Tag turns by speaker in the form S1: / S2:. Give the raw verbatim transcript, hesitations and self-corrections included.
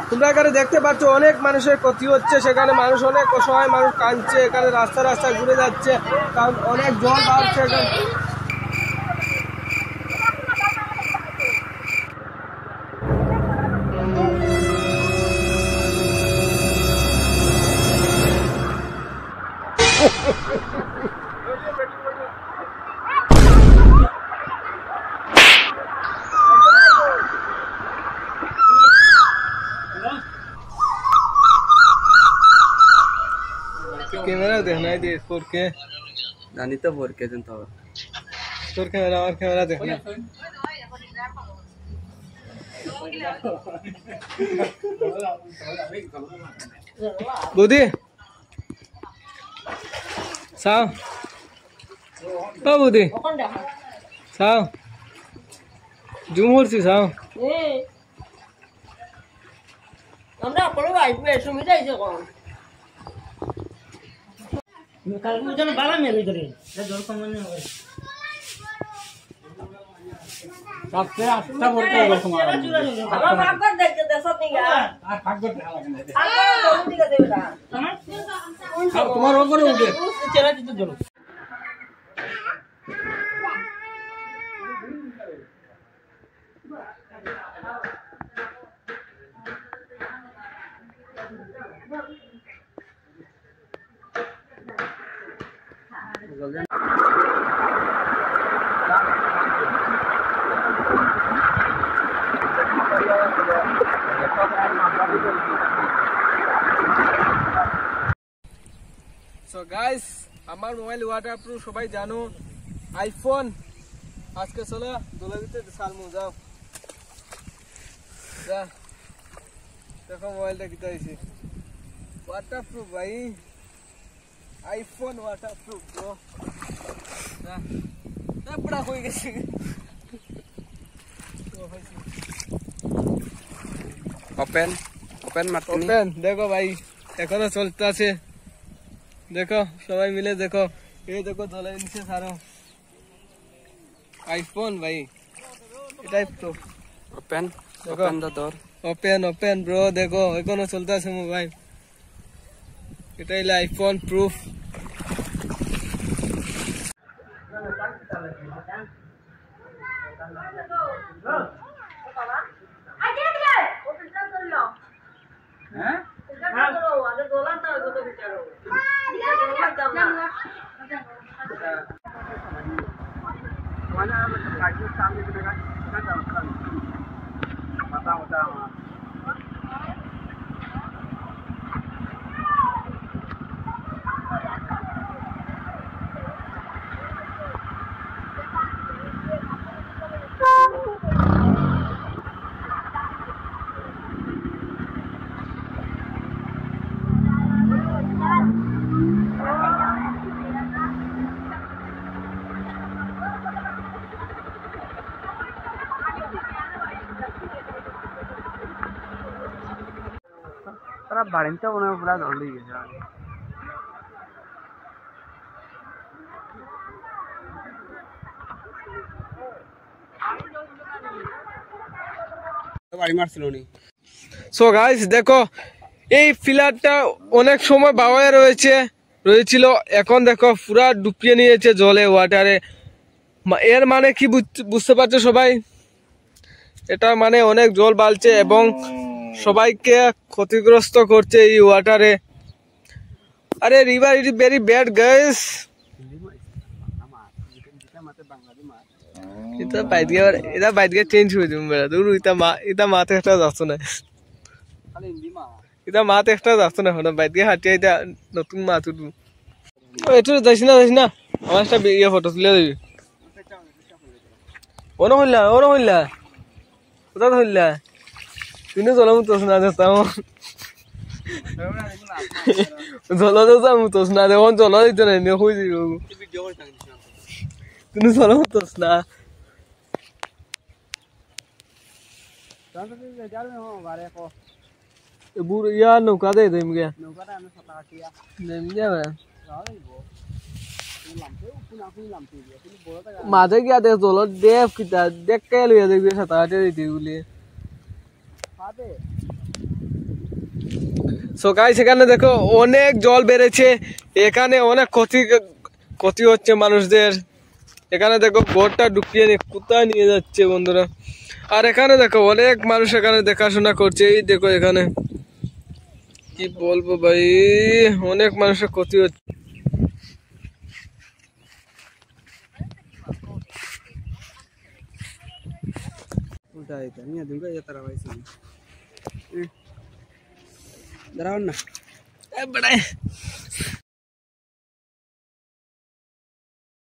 S1: তোমরা এখানে দেখতে পাচ্ছ অনেক মানুষের ক্ষতি হচ্ছে, সেখানে মানুষ অনেক অসহায় মানুষ কাঁদছে, এখানে রাস্তা রাস্তায় ঘুরে যাচ্ছে কারণ অনেক জল বাড়ছে এখানে। कैमरा देखना है देख फोर के
S2: जानी तो फोर के जन तो
S1: तोर कैमरा और कैमरा देखना बुद्धि साव ओ बुद्धि साव जूम করছি সাও
S3: এ আমরা পড়ো আইবে সুবিধা হইছে কোন কাল মুজন বালা মেলে ধরে এটা জল কম না হয় সবচেয়ে আটটা বলতে হবে তোমার আমরা ভাগবত দেখতে দেশত নিগা আর ভাগবত দেখা লাগে না আর জল দিকে দেবে না আর তোমার উপরে উঠে চেরা দিতে জল
S1: সো গাইস আমার মোবাইল ওয়াটারপ্রুফ সবাই জানো আইফোন আজকে চলো দোলা দিতে সালমু যাও যা দেখো মোবাইলটা কিটা হইছে ওয়াটারপ্রুফ ভাই আইফোন ওয়াটারপ্রুফ ব্রো যা এ বড়া হয়ে গেছে
S2: ওপেন ওপেন মারতে
S1: ওপেন দেখো ভাই এখনো চলতে আছে देखो सबाई मिले देखो ये देखो धोला नीचे सारो आईफोन भाई टाइप तो
S2: open open the door
S1: open open bro देखो एकोनो चलता है मोबाइल एटाइले आईफोन प्रूफ
S3: হ্যাঁ এটা করো আগে দোলানটা কত বিচারো
S2: mana macam lagi sambil dengan kan kan mata mata তারা বাড়িতে মনে হয় পুরা জল দিয়ে গেছে বাড়ি মারছিল নি
S1: সো গাইস দেখো এই ফিলারটা অনেক সময় বাওয়ায় রয়েছে রয়েছিল এখন দেখো পুরা ডুবিয়ে নিয়েছে জলে ওয়াটারে এর মানে কি বুঝতে পারছো সবাই এটা মানে অনেক জল বাড়ছে এবং সবাইকে ক্ষতিগ্রস্ত করছে এই ওয়াটারে আরে river is very bad guys এটা বাইরে এটা বাইরে চেঞ্জ হয়ে যাবে মেরা দূর এটা মা এটা মাতে একটা যাচ্ছে না
S2: খালি হিন্দি মা
S1: এটা মাতে একটা যাচ্ছে না হলো বাইরে হাঁটিয়ে এটা নতুন মা তুলু ও এটা যাইছ না যাইছ না আমার একটা ইয়ে ফটো তুলে দিবি ওনো হইলা ওনো হইলা কোথা হইলা তুমি জল মুতোস না যেতাম জল যেতাম মুতোস না দেখুন জল দিতে নাই নিয়ে হয়ে যাবো তুমি জল মুতোস না বুড়ো ইয়া নৌকা দে দেম গে মাঝে গিয়া দেখ জলত দেখ কিতা দেখ কে লইয়া দেখবি সাঁতার কাটে দিতে বলে সো গাইস এখানে দেখো অনেক জল বেড়েছে, এখানে অনেক ক্ষতি ক্ষতি হচ্ছে মানুষদের। এখানে দেখো বোটটা ডুবিয়ে নিয়ে কোথায় নিয়ে যাচ্ছে বন্ধুরা। আর এখানে দেখো অনেক মানুষ এখানে দেখাশোনা করছে। এই দেখো এখানে কি বলবো ভাই, অনেক মানুষের ক্ষতি হচ্ছে।
S2: দাঁড়াও না।